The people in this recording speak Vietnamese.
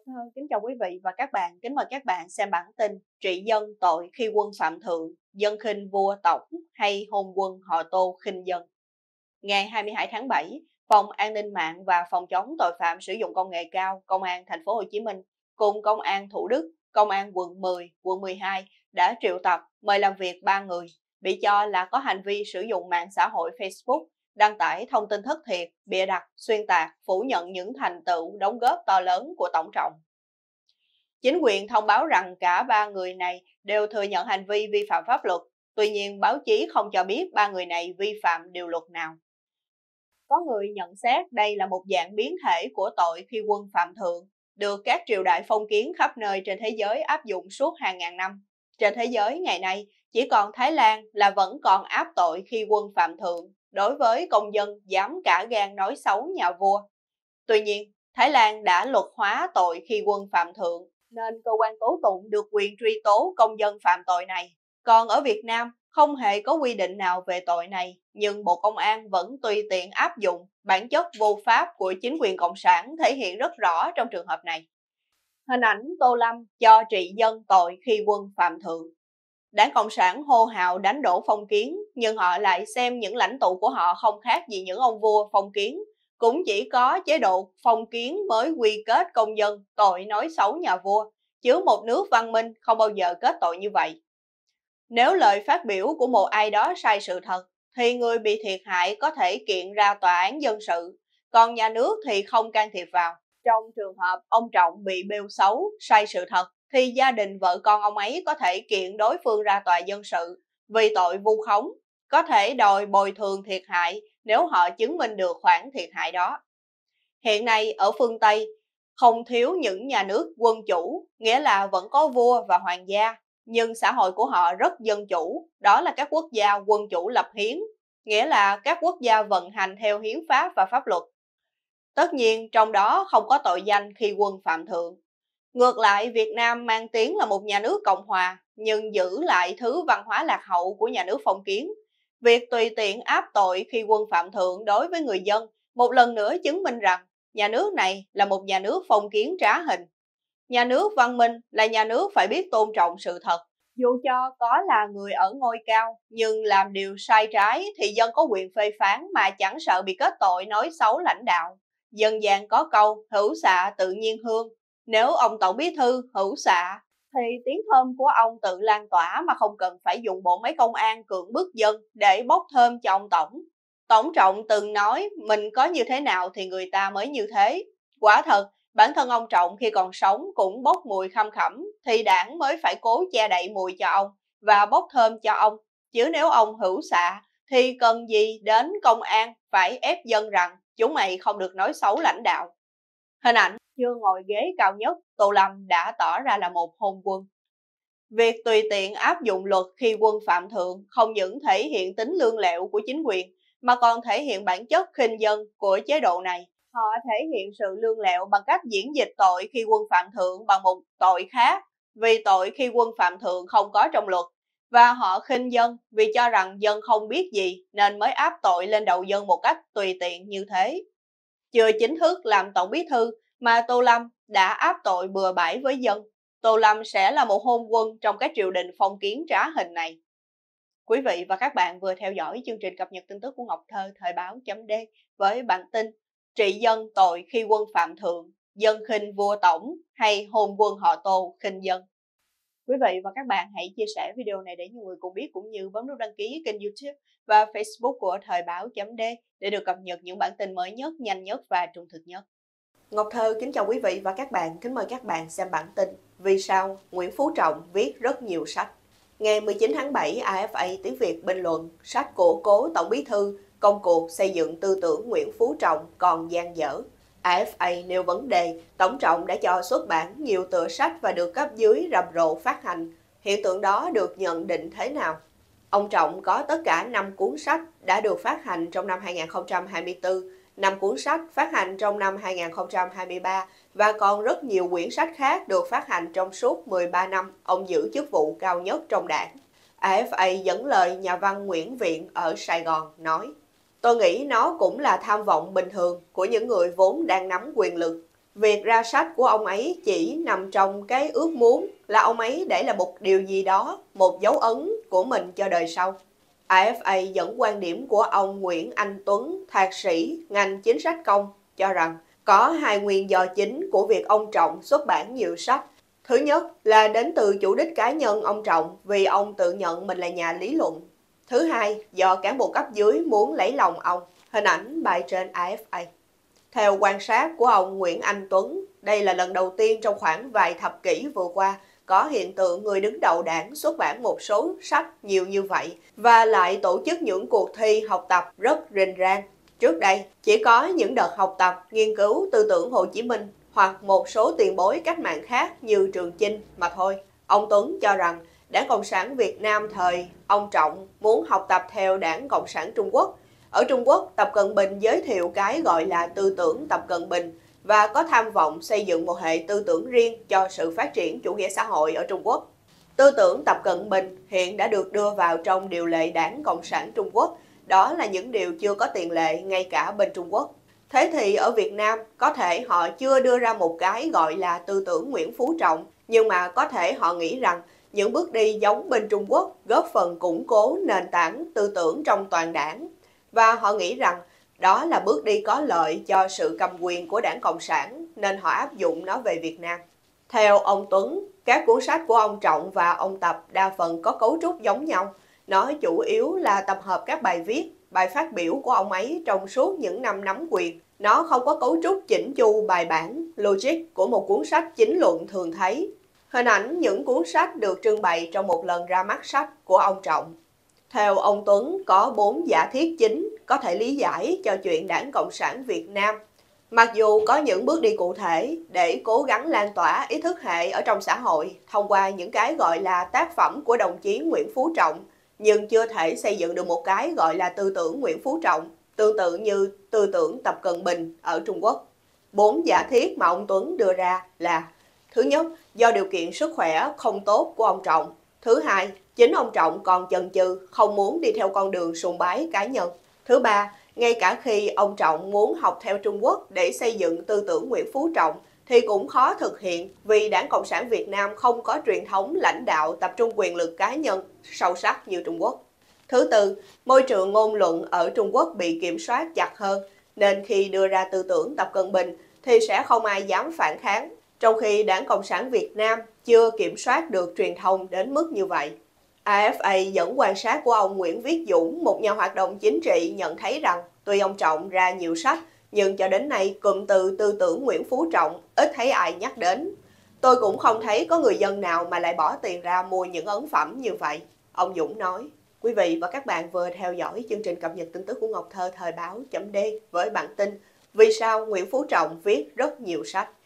Thơ kính chào quý vị và các bạn, kính mời các bạn xem bản tin Trị dân tội khi quân phạm thượng, dân khinh vua tổng hay hôn quân họ Tô khinh dân. Ngày 22 tháng 7, Phòng An ninh mạng và Phòng chống tội phạm sử dụng công nghệ cao, Công an thành phố Hồ Chí Minh cùng Công an Thủ Đức, Công an quận 10, quận 12 đã triệu tập mời làm việc 3 người bị cho là có hành vi sử dụng mạng xã hội Facebook đăng tải thông tin thất thiệt, bịa đặt, xuyên tạc, phủ nhận những thành tựu đóng góp to lớn của Tổng Trọng. Chính quyền thông báo rằng cả 3 người này đều thừa nhận hành vi vi phạm pháp luật, tuy nhiên báo chí không cho biết 3 người này vi phạm điều luật nào. Có người nhận xét đây là một dạng biến thể của tội khi quân phạm thượng, được các triều đại phong kiến khắp nơi trên thế giới áp dụng suốt hàng ngàn năm. Trên thế giới ngày nay, chỉ còn Thái Lan là vẫn còn áp tội khi quân phạm thượng đối với công dân dám cả gan nói xấu nhà vua. Tuy nhiên, Thái Lan đã luật hóa tội khi quân phạm thượng, nên cơ quan tố tụng được quyền truy tố công dân phạm tội này. Còn ở Việt Nam, không hề có quy định nào về tội này, nhưng Bộ Công an vẫn tùy tiện áp dụng. Bản chất vô pháp của chính quyền Cộng sản thể hiện rất rõ trong trường hợp này. Hình ảnh Tô Lâm cho trị dân tội khi quân phạm thượng. Đảng Cộng sản hô hào đánh đổ phong kiến, nhưng họ lại xem những lãnh tụ của họ không khác gì những ông vua phong kiến. Cũng chỉ có chế độ phong kiến mới quy kết công dân tội nói xấu nhà vua, chứ một nước văn minh không bao giờ kết tội như vậy. Nếu lời phát biểu của một ai đó sai sự thật, thì người bị thiệt hại có thể kiện ra tòa án dân sự, còn nhà nước thì không can thiệp vào. Trong trường hợp ông Trọng bị bêu xấu, sai sự thật, thì gia đình vợ con ông ấy có thể kiện đối phương ra tòa dân sự vì tội vu khống, có thể đòi bồi thường thiệt hại nếu họ chứng minh được khoản thiệt hại đó. Hiện nay ở phương Tây, không thiếu những nhà nước quân chủ, nghĩa là vẫn có vua và hoàng gia, nhưng xã hội của họ rất dân chủ, đó là các quốc gia quân chủ lập hiến, nghĩa là các quốc gia vận hành theo hiến pháp và pháp luật. Tất nhiên trong đó không có tội danh khi quân phạm thượng. Ngược lại, Việt Nam mang tiếng là một nhà nước cộng hòa, nhưng giữ lại thứ văn hóa lạc hậu của nhà nước phong kiến. Việc tùy tiện áp tội khi quân phạm thượng đối với người dân một lần nữa chứng minh rằng nhà nước này là một nhà nước phong kiến trá hình. Nhà nước văn minh là nhà nước phải biết tôn trọng sự thật. Dù cho có là người ở ngôi cao, nhưng làm điều sai trái thì dân có quyền phê phán mà chẳng sợ bị kết tội nói xấu lãnh đạo. Dân gian có câu hữu xạ tự nhiên hương. Nếu ông Tổng Bí thư hữu xạ, thì tiếng thơm của ông tự lan tỏa mà không cần phải dùng bộ máy công an cưỡng bức dân để bốc thơm cho ông Tổng. Tổng Trọng từng nói mình có như thế nào thì người ta mới như thế. Quả thật, bản thân ông Trọng khi còn sống cũng bốc mùi khăm khẳm, thì đảng mới phải cố che đậy mùi cho ông và bốc thơm cho ông. Chứ nếu ông hữu xạ thì cần gì đến công an phải ép dân rằng chúng mày không được nói xấu lãnh đạo. Hình ảnh chưa ngồi ghế cao nhất, Tô Lâm đã tỏ ra là một hôn quân. Việc tùy tiện áp dụng luật khi quân phạm thượng không những thể hiện tính lương lẹo của chính quyền, mà còn thể hiện bản chất khinh dân của chế độ này. Họ thể hiện sự lương lẹo bằng cách diễn dịch tội khi quân phạm thượng bằng một tội khác, vì tội khi quân phạm thượng không có trong luật. Và họ khinh dân vì cho rằng dân không biết gì nên mới áp tội lên đầu dân một cách tùy tiện như thế. Chưa chính thức làm tổng bí thư mà Tô Lâm đã áp tội bừa bãi với dân. Tô Lâm sẽ là một hôn quân trong các triều đình phong kiến trá hình này. Quý vị và các bạn vừa theo dõi chương trình cập nhật tin tức của Ngọc Thơ thời báo.d với bản tin trị dân tội khi quân phạm thượng, dân khinh vua tổng hay hôn quân họ Tô khinh dân. Quý vị và các bạn hãy chia sẻ video này để nhiều người cùng biết, cũng như bấm nút đăng ký kênh YouTube và Facebook của thời báo.d để được cập nhật những bản tin mới nhất, nhanh nhất và trung thực nhất. Ngọc Thơ kính chào quý vị và các bạn, kính mời các bạn xem bản tin Vì sao Nguyễn Phú Trọng viết rất nhiều sách. Ngày 19 tháng 7, AFA tiếng Việt bình luận sách của cố Tổng Bí thư Công cuộc xây dựng tư tưởng Nguyễn Phú Trọng còn dang dở. AFA nêu vấn đề Tổng Trọng đã cho xuất bản nhiều tựa sách và được cấp dưới rầm rộ phát hành. Hiện tượng đó được nhận định thế nào? Ông Trọng có tất cả 5 cuốn sách đã được phát hành trong năm 2024, 5 cuốn sách phát hành trong năm 2023 và còn rất nhiều quyển sách khác được phát hành trong suốt 13 năm ông giữ chức vụ cao nhất trong đảng. AFA dẫn lời nhà văn Nguyễn Viện ở Sài Gòn nói: Tôi nghĩ nó cũng là tham vọng bình thường của những người vốn đang nắm quyền lực. Việc ra sách của ông ấy chỉ nằm trong cái ước muốn là ông ấy để lại một điều gì đó, một dấu ấn của mình cho đời sau. AFA dẫn quan điểm của ông Nguyễn Anh Tuấn, thạc sĩ ngành chính sách công, cho rằng có hai nguyên do chính của việc ông Trọng xuất bản nhiều sách. Thứ nhất là đến từ chủ đích cá nhân ông Trọng vì ông tự nhận mình là nhà lý luận. Thứ hai, do cán bộ cấp dưới muốn lấy lòng ông. Hình ảnh bài trên AFA. Theo quan sát của ông Nguyễn Anh Tuấn, đây là lần đầu tiên trong khoảng vài thập kỷ vừa qua có hiện tượng người đứng đầu đảng xuất bản một số sách nhiều như vậy và lại tổ chức những cuộc thi học tập rất rình rang. Trước đây, chỉ có những đợt học tập nghiên cứu tư tưởng Hồ Chí Minh hoặc một số tiền bối cách mạng khác như Trường Chinh mà thôi. Ông Tuấn cho rằng Đảng Cộng sản Việt Nam thời ông Trọng muốn học tập theo Đảng Cộng sản Trung Quốc. Ở Trung Quốc, Tập Cận Bình giới thiệu cái gọi là tư tưởng Tập Cận Bình và có tham vọng xây dựng một hệ tư tưởng riêng cho sự phát triển chủ nghĩa xã hội ở Trung Quốc. Tư tưởng Tập Cận Bình hiện đã được đưa vào trong điều lệ Đảng Cộng sản Trung Quốc. Đó là những điều chưa có tiền lệ ngay cả bên Trung Quốc. Thế thì ở Việt Nam, có thể họ chưa đưa ra một cái gọi là tư tưởng Nguyễn Phú Trọng, nhưng mà có thể họ nghĩ rằng những bước đi giống bên Trung Quốc góp phần củng cố nền tảng tư tưởng trong toàn đảng. Và họ nghĩ rằng đó là bước đi có lợi cho sự cầm quyền của Đảng Cộng sản nên họ áp dụng nó về Việt Nam. Theo ông Tuấn, các cuốn sách của ông Trọng và ông Tập đa phần có cấu trúc giống nhau. Nó chủ yếu là tập hợp các bài viết, bài phát biểu của ông ấy trong suốt những năm nắm quyền. Nó không có cấu trúc chỉnh chu bài bản, logic của một cuốn sách chính luận thường thấy. Hình ảnh những cuốn sách được trưng bày trong một lần ra mắt sách của ông Trọng. Theo ông Tuấn, có 4 giả thiết chính có thể lý giải cho chuyện Đảng Cộng sản Việt Nam. Mặc dù có những bước đi cụ thể để cố gắng lan tỏa ý thức hệ ở trong xã hội thông qua những cái gọi là tác phẩm của đồng chí Nguyễn Phú Trọng, nhưng chưa thể xây dựng được một cái gọi là tư tưởng Nguyễn Phú Trọng, tương tự như tư tưởng Tập Cận Bình ở Trung Quốc. 4 giả thiết mà ông Tuấn đưa ra là: thứ nhất, do điều kiện sức khỏe không tốt của ông Trọng. Thứ hai, chính ông Trọng còn chần chừ, không muốn đi theo con đường sùng bái cá nhân. Thứ ba, ngay cả khi ông Trọng muốn học theo Trung Quốc để xây dựng tư tưởng Nguyễn Phú Trọng thì cũng khó thực hiện vì Đảng Cộng sản Việt Nam không có truyền thống lãnh đạo tập trung quyền lực cá nhân sâu sắc như Trung Quốc. Thứ tư, môi trường ngôn luận ở Trung Quốc bị kiểm soát chặt hơn nên khi đưa ra tư tưởng Tập Cận Bình thì sẽ không ai dám phản kháng, trong khi Đảng Cộng sản Việt Nam chưa kiểm soát được truyền thông đến mức như vậy. AFA dẫn quan sát của ông Nguyễn Viết Dũng, một nhà hoạt động chính trị, nhận thấy rằng tuy ông Trọng ra nhiều sách, nhưng cho đến nay cụm từ tư tưởng Nguyễn Phú Trọng ít thấy ai nhắc đến. Tôi cũng không thấy có người dân nào mà lại bỏ tiền ra mua những ấn phẩm như vậy, ông Dũng nói. Quý vị và các bạn vừa theo dõi chương trình cập nhật tin tức của Ngọc Thơ thời báo.d với bản tin Vì sao Nguyễn Phú Trọng viết rất nhiều sách.